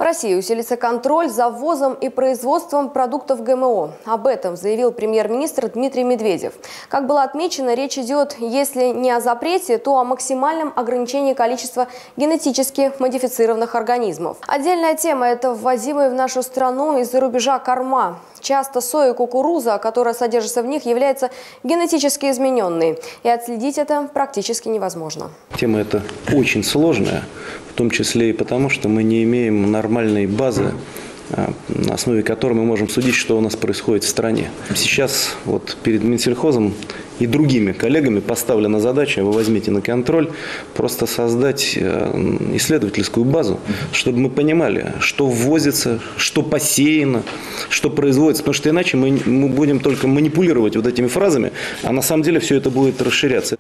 России усилится контроль за ввозом и производством продуктов ГМО. Об этом заявил премьер-министр Дмитрий Медведев. Как было отмечено, речь идет, если не о запрете, то о максимальном ограничении количества генетически модифицированных организмов. Отдельная тема – это ввозимые в нашу страну из-за рубежа корма. Часто соя и кукуруза, которая содержится в них, является генетически измененной. И отследить это практически невозможно. Тема эта очень сложная, в том числе и потому, что мы не имеем нормальной базы, на основе которой мы можем судить, что у нас происходит в стране. Сейчас вот перед Минсельхозом и другими коллегами поставлена задача, вы возьмите на контроль, просто создать исследовательскую базу, чтобы мы понимали, что ввозится, что посеяно, что производится. Потому что иначе мы будем только манипулировать вот этими фразами, а на самом деле все это будет расширяться.